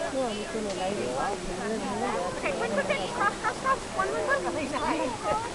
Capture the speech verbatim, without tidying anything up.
Okay, quick, quick, quick. Cross, cross, cross. One, one, one.